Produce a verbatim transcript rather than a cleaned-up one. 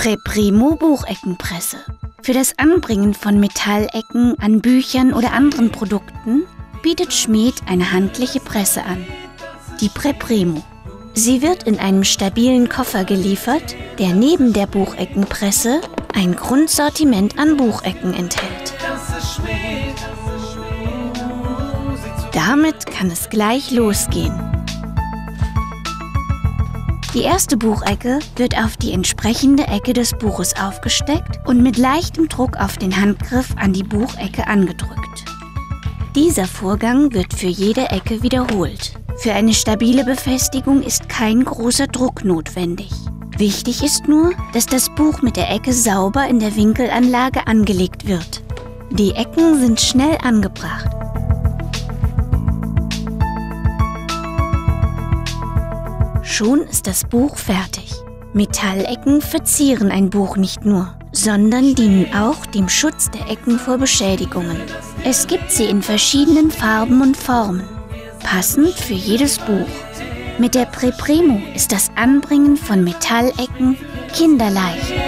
Preprimo Bucheckenpresse. Für das Anbringen von Metallecken an Büchern oder anderen Produkten bietet Schmed eine handliche Presse an. Die Preprimo. Sie wird in einem stabilen Koffer geliefert, der neben der Bucheckenpresse ein Grundsortiment an Buchecken enthält. Damit kann es gleich losgehen. Die erste Buchecke wird auf die entsprechende Ecke des Buches aufgesteckt und mit leichtem Druck auf den Handgriff an die Buchecke angedrückt. Dieser Vorgang wird für jede Ecke wiederholt. Für eine stabile Befestigung ist kein großer Druck notwendig. Wichtig ist nur, dass das Buch mit der Ecke sauber in der Winkelanlage angelegt wird. Die Ecken sind schnell angebracht. Schon ist das Buch fertig. Metallecken verzieren ein Buch nicht nur, sondern dienen auch dem Schutz der Ecken vor Beschädigungen. Es gibt sie in verschiedenen Farben und Formen, passend für jedes Buch. Mit der Preprimo ist das Anbringen von Metallecken kinderleicht.